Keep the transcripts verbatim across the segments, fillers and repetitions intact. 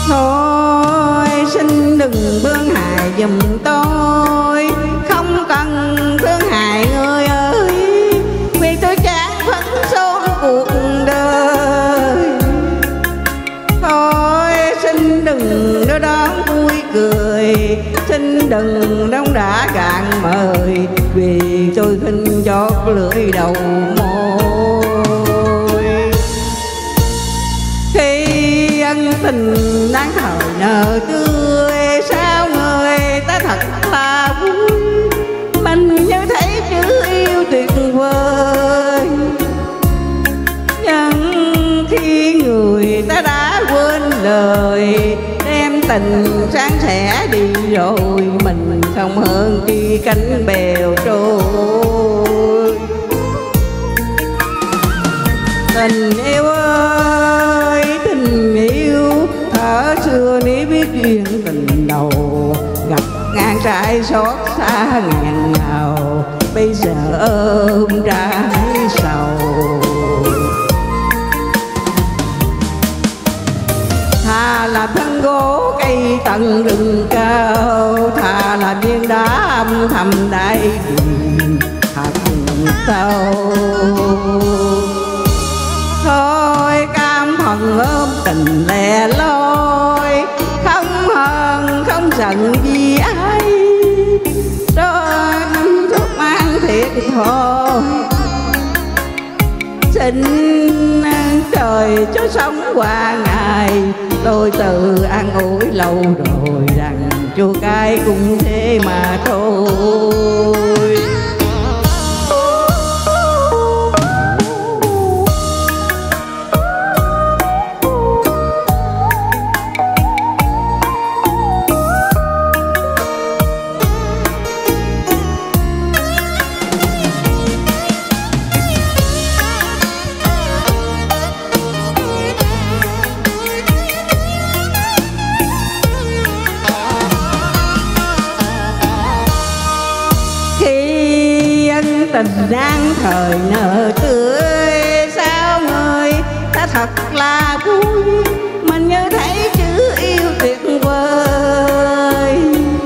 Thôi xin đừng bướng hại giùm tôi, không cần thương hại người ơi, vì tôi chán phấn son cuộc đời. Thôi xin đừng đưa đón vui cười, xin đừng đóng đã cạn mời, vì tôi khinh chót lưỡi đầu môi. Khi ân tình đang thời nở tươi, sao người ta thật là vui, mình như thấy chữ yêu tuyệt vời. Nhưng khi người ta đã quên lời, đem tình sáng sẻ đi rồi, mình không hơn chi cánh bèo trôi. Tình yêu ơi tình yêu, thở xưa ní biết duyên tình đầu, gặp ngang trái xót xa ngàn nào, bây giờ ôm trái sầu. Thà là thân gỗ cây tận rừng cao, thà là viên đá âm thầm đáy biển thật sâu. Thôi cam phần ôm tình lẻ loi, không hờn không giận gì ai, rồi thuốc mang thiệt thôi. Xin trời cho sống qua ngày, tôi tự an ủi lâu rồi rằng chua cay cũng thế mà thôi. Tình đang thời nở tươi, sao người ta thật là vui, mình như thấy chữ yêu tuyệt vời.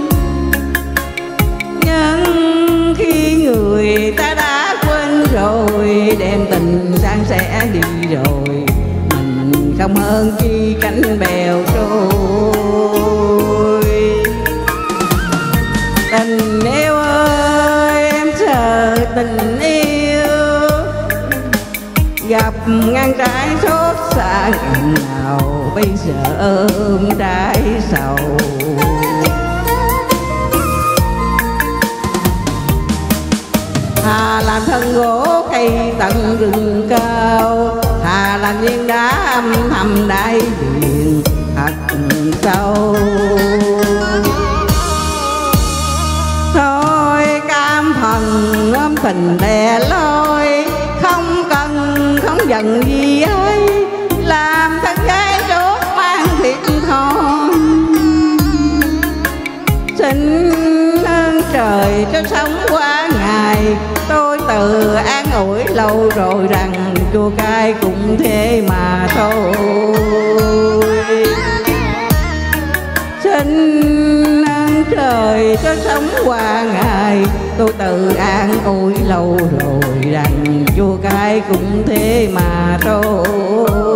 Nhưng khi người ta đã quên rồi, đem tình san sẻ đi rồi, mình không hơn chi cánh bèo trôi. Tình yêu ơi em chờ tình yêu, gặp ngang trái xót xa ngàn nào, bây giờ ôm trái sầu. Thà làm thân gỗ cây tận rừng cao, thà làm viên đá âm thầm đáy biển thật sâu. Thôi cam phần ôm tình lẻ loi, không cần không giận gì ai, làm thân gái chốt mang thiệt thôi. Xin ơn trời cho sống qua ngày, tôi tự an ủi lâu rồi rằng chua cay cũng thế mà thôi. Xin ơn trời cho sống qua ngày, tôi tự an ủi lâu rồi rằng chua cay cũng thế mà thôi.